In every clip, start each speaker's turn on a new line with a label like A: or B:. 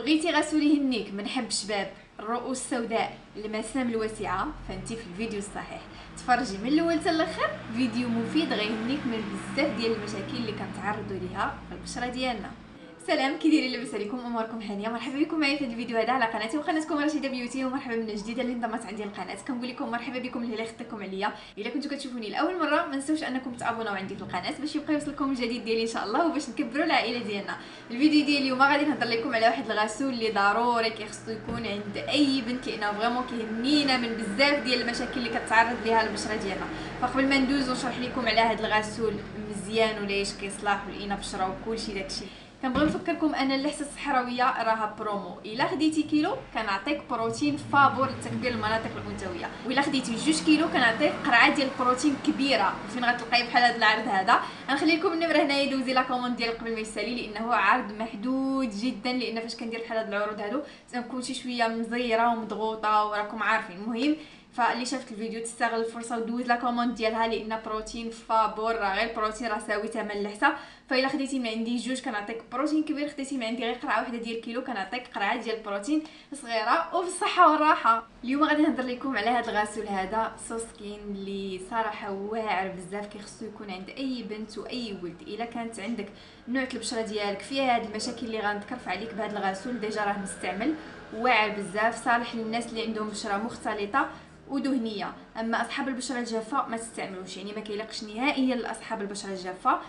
A: بغيتي غسول يهنيك من حب شباب الرؤوس السوداء المسام الواسعه، فانتي في الفيديو الصحيح. تفرجي من الاول حتى الاخر، فيديو مفيد غيهنيك من بزاف ديال المشاكل اللي كنتعرضوا ليها في البشره ديالنا. سلام، كي دايرين؟ لاباس عليكم؟ اموركم هانيه؟ مرحبا بكم معايا في هذا الفيديو هذا على قناتي وقناتكم رشيده بيوتي، ومرحبا من جديد اللي انضمت عندي القناه. كنقول لكم مرحبا بكم اللي خدتكم عليا. الا كنتو كتشوفوني لاول مره ما نساوش انكم تابوناو عندي في القناه باش يبقى يوصلكم الجديد ديالي ان شاء الله، وباش نكبروا العائله ديالنا. الفيديو ديال اليوم غادي نهضر لكم على واحد الغسول اللي ضروري كيخصو يكون عند اي بنت، لانه فريمون كيهمينا من بزاف ديال المشاكل اللي كتعرض ليها البشره ديالنا. فقبل ما ندوز ونشرح لكم على هذا الغسول مزيان وليش كيصلاح ولقينا بشره وكلشي داكشي، كنبغي نفكركم ان اللحسه الصحراويه راها برومو. الا خديتي كيلو كنعطيك بروتين فابور لتكبير المناطق الانثويه، والا خديتي 2 كيلو كنعطيك قرعه ديال البروتين كبيره. فين غتلقاي بحال هذا العرض هذا؟ غنخلي لكم النمره هنايا، دوزي لا كوموند ديال قبل ما يسالي، لانه عرض محدود جدا. لان فاش كندير بحال هاد العروض هادو تنكون شي شويه مزيره ومضغوطه وراكم عارفين. المهم فاللي شافت الفيديو تستغل الفرصه ودوز لا كوموند ديالها، لان بروتين فابور راه غير بروتين راه ساوي ثمن اللحسه. فالا خديتي من عندي 2 كنعطيك بروتين كبير، خديتي من عندي غير قرعه واحده ديال كيلو كنعطيك قرعه ديال البروتين صغيره وبالصحه والراحه. اليوم غادي نهضر لكم على هذا الغسول هذا سو سكين اللي صراحه واعر بزاف، كيخصو يكون عند اي بنت واي ولد. الا كانت عندك نوع البشره ديالك فيها هاد المشاكل اللي غنذكر عليك بهذا الغسول، ديجا راه مستعمل واعر بزاف، صالح للناس اللي عندهم بشره مختلطه ودهنيه. اما اصحاب البشره الجافه ما تستعملوش، يعني ما كيليقش نهائيا لاصحاب البشره الجافه.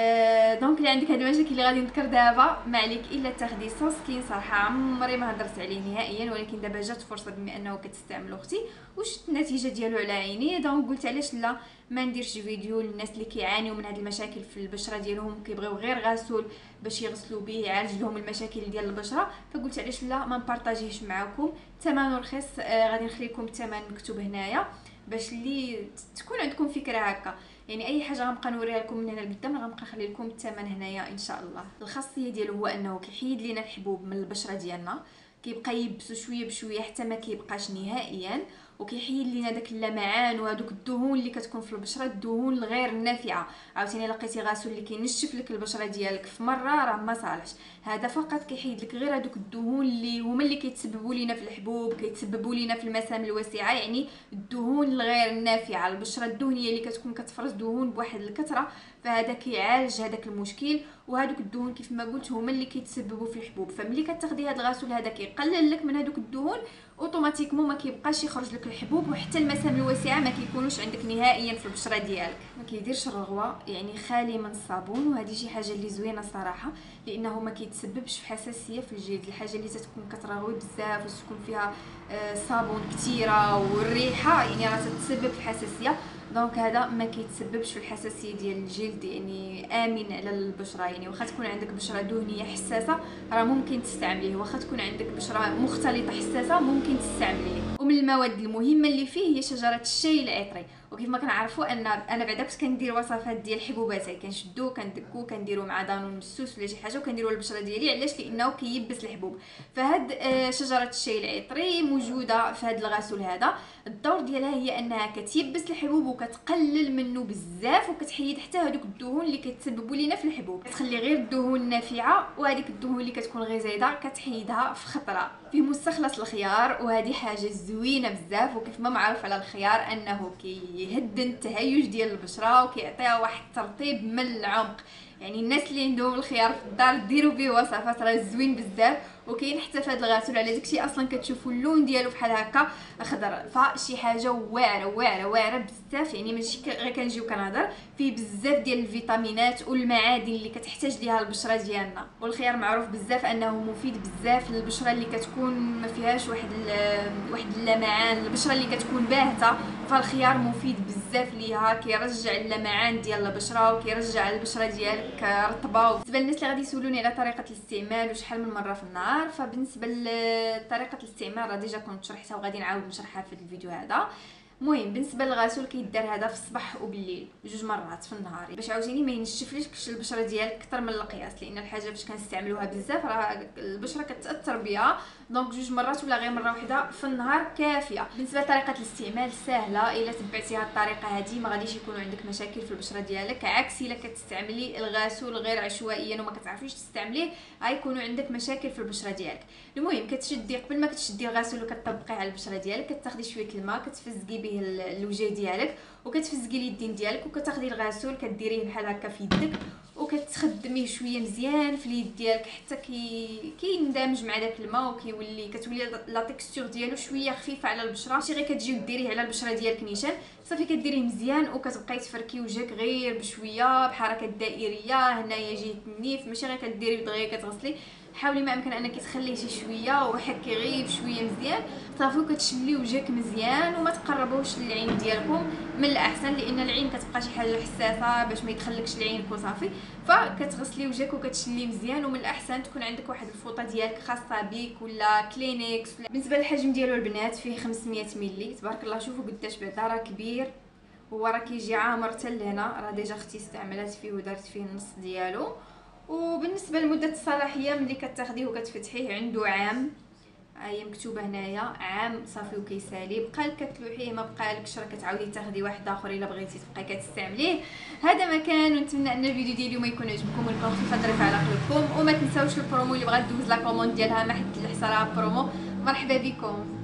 A: دونك اللي عندك هاد المشاكل اللي غادي نذكر دابا ما عليك الا تاخدي سو سكين. صراحه عمري ما هضرت عليه نهائيا، ولكن دابا جات فرصه بما انه كتستعمل اختي وشفت النتيجه ديالو على عيني، دونك قلت علاش لا ما نديرش فيديو للناس اللي كيعانيو من هاد المشاكل في البشره ديالهم، كيبغيو غير غسول باش يغسلوا به يعالج لهم المشاكل ديال البشره. فقلت علاش لا ما نبارطاجيهش معكم. ثمنه رخيص، غادي نخلي لكم الثمن مكتوب هنايا باش اللي تكون عندكم فكره هكا. يعني اي حاجه غنبقى نوريها لكم من هنا لقدام غنبقى نخلي لكم الثمن هنايا ان شاء الله. الخاصيه ديالو هو انه كيحيد لينا الحبوب من البشره ديالنا، كيبقى يبسو شويه بشويه حتى ما كيبقاش نهائيا، وكيحيد لينا داك اللمعان وهذوك الدهون اللي كتكون في البشره، الدهون الغير النافعه. عاوتاني لقيتي غسول اللي كينشف لك البشره ديالك في مره راه ما صالحش. هذا فقط كيحيد لك غير هذوك الدهون اللي هما اللي كيتسببوا لينا في الحبوب، كيتسببوا لينا في المسام الواسعه، يعني الدهون الغير النافعه. البشره الدهنيه اللي كتكون كتفرز دهون بواحد الكثره، فهذا كيعالج هذاك المشكل. وهذوك الدهون كيف ما قلت هما اللي كيتسببوا في الحبوب. فملي كتاخدي هذا الغسول هذا كيقلل لك من هذوك الدهون، اوتوماتيكمون ما كيبقاش يخرج لك الحبوب، وحتى المسام الواسعه ما كيكونوش عندك نهائيا في البشره ديالك. ما كيديرش الرغوه، يعني خالي من الصابون، وهذه شي حاجه اللي زوينه صراحه، لانه ما كيتسببش في حساسيه في الجلد. الحاجه اللي تتكون كترغوي بزاف وتكون فيها صابون كثيره والريحه يعني راه تتسبب في حساسيه. دونك هذا ما كيتسببش في الحساسيه ديال الجلد، يعني امن على البشره. يعني واخا تكون عندك بشره دهنيه حساسه راه ممكن تستعمليه، واخا تكون عندك بشره مختلطه حساسه ممكن تستعمليه. ومن المواد المهمه اللي فيه هي شجره الشاي العطري. وكيف ما كنعرفوا ان انا بعدا كنت كندير وصفات ديال الحبوبات، كنشدو كندكو كنديرو مع دانون مسوس ولا شي حاجه وكنديروا البشره ديالي. علاش؟ لانه كيبس الحبوب. فهاد شجره الشاي العطري موجوده في هذا الغسول هذا. الدور ديالها هي انها كتيبس الحبوب وكتقلل منه بزاف، وكتحيد حتى هذوك الدهون اللي كتسببوا لينا في الحبوب. كتخلي غير الدهون النافعه، وهذيك الدهون اللي كتكون غير زايده كتحيدها في خطره. فيه مستخلص الخيار، وهذه حاجه زوينه بزاف. وكيف ما معروف على الخيار انه كيهدن التهيج ديال البشره وكيعطيها واحد الترطيب من العمق. يعني الناس اللي عندهم الخيار في الدار ديروا به وصفات راه زوين بزاف. وكاين حتى في هذا الغسول على داكشي اصلا كتشوفوا اللون ديالو بحال هكا خضر، فشي حاجه واعره واعره واعره بزاف. يعني ماشي غير كنجيو كنهضر، فيه بزاف ديال الفيتامينات والمعادن اللي كتحتاج ليها البشره ديالنا. والخيار معروف بزاف انه مفيد بزاف للبشره اللي كتكون ما فيهاش واحد اللمعان، البشره اللي كتكون باهته، فالخيار مفيد بزاف ليها. كيرجع اللمعان ديال البشره وكيرجع البشره ديالك رطبه. بالنسبه للناس اللي غادي يسولوني على طريقه الاستعمال وشحال من مره في النهار، فبالنسبه لطريقه الاستعمال راه ديجا كنت شرحتها وغادي نعاود نشرحها في الفيديو هذا. المهم بالنسبه للغسول كيدار هذا في الصباح وبالليل 2 مرات في النهار، باش عاوتاني ما ينشفلكش البشره ديالك اكثر من القياس. لان الحاجه فاش كنستعملوها بزاف راه البشره كتاثر بها، دونك جوج مرات ولا غير مره واحده في النهار كافيه. بالنسبه لطريقه الاستعمال سهله، الا تبعتي هذه الطريقه هذه ما غاديش يكونوا عندك مشاكل في البشره ديالك، عكس الا كتستعملي الغسول غير عشوائيا وما كتعرفيش تستعمليه غيكونوا عندك مشاكل في البشره ديالك. المهم كتشدي قبل ما كتشدي الغسول وكتطبقيه على البشره ديالك، كتاخدي شويه الماء كتفزقي به الوجه ديالك وكتفزقي اليدين ديالك، وكتاخدي الغسول كديريه بحال هكا في يدك وكتخدميه شويه مزيان في اليد ديالك حتى كيندمج مع داك الماء كتولي لا تيكستور ديالو شويه خفيفه على البشره، ماشي غير كتجي وديريه على البشره ديالك نيشان. صافي كديريه مزيان وكتبقاي تفركي وجهك غير بشويه بحركه دائريه، هنايا جهه النيف، ماشي غير كديري دغيا كتغسلي. حاولي ما امكن انك تخليه شي شويه وحكي غير بشويه مزيان صافي، كتشملي وجهك مزيان وما تقربوش للعين ديالكم من الاحسن، لان العين كتبقى شي حاجه حساسه باش ما يدخلكش لعينك وصافي. فكتغسلي وجهك وكتشليه مزيان، ومن الاحسن تكون عندك واحد الفوطه ديالك خاصه بيك ولا كلينكس. بالنسبه للحجم ديالو البنات فيه 500 ملي، تبارك الله. شوفوا قداش بعدا راه كبير، هو راه كيجي عامر حتى لهنا، راه ديجا اختي استعملت فيه ودارت فيه النص ديالو. وبالنسبه لمده الصلاحيه ملي كتاخديه وكتفتحيه عنده عام، هي مكتوبه هنايا عام صافي وكيسالي. بقى لك كتلوحيه ما بقالكش راه كتعاودي تاخدي واحد اخر الا بغيتي تبقاي كتستعمليه. هذا ما كان، ونتمنى ان الفيديو ديالي اليوم يكون عجبكم ويكون خفيف ظريف على قلبكم. وما تنساوش البرومو اللي بغات دوز لا كوموند ديالها ما حد اللي حصلها برومو، مرحبا بكم.